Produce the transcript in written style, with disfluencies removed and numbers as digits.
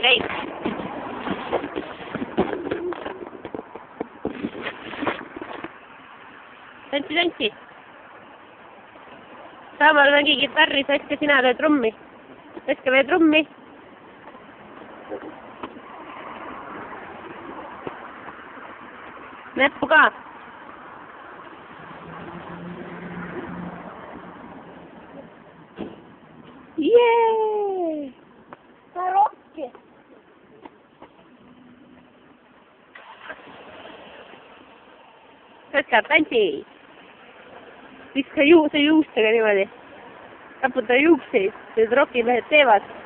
käib. Tantsi. Saamal mängi kitarri, Saske, sina teed trummi. Saske teed trummi. Näppu ka. Jee! Mä rokki. Saske, tantsi. Viska juustega niimoodi. Raputa juukseid, need rokimehed teevad.